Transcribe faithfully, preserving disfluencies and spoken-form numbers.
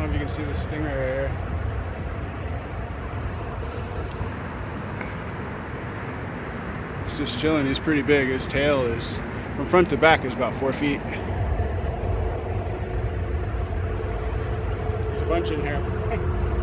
know if you can see the stingray right here. He's just chilling. He's pretty big. His tail is, from front to back, is about four feet. There's a bunch in here.